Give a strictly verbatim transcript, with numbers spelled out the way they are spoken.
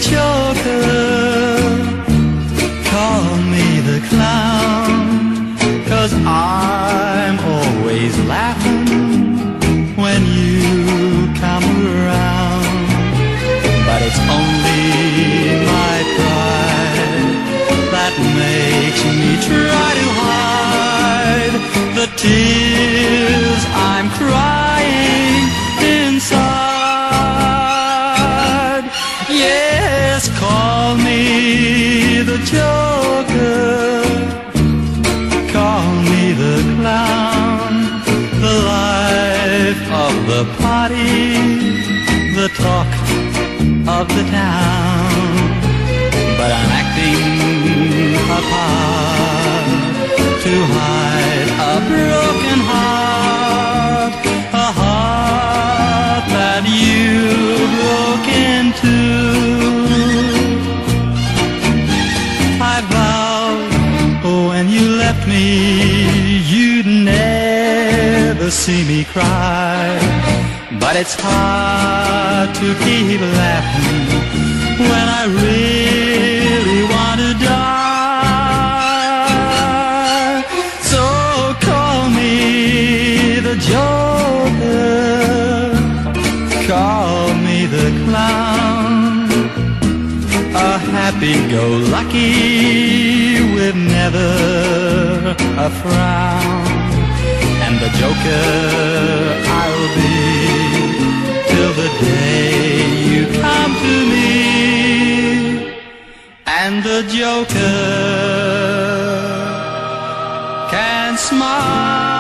joker, call me the clown, 'cause I'm always laughing when you come around. But it's only my pride that makes me try to hide the tears I'm crying inside. Yes, call me the joker, call me the clown, the life of the party, the talk of the town. But I'm acting a part to hide a broken heart, a heart that you broke into. I vowed when you left me you'd never see me cry, but it's hard to keep laughing when I really want to die. So call me the joker, call me the clown, a happy-go-lucky with never a frown. And the joker I'll be till the day you come to me. And the joker can smile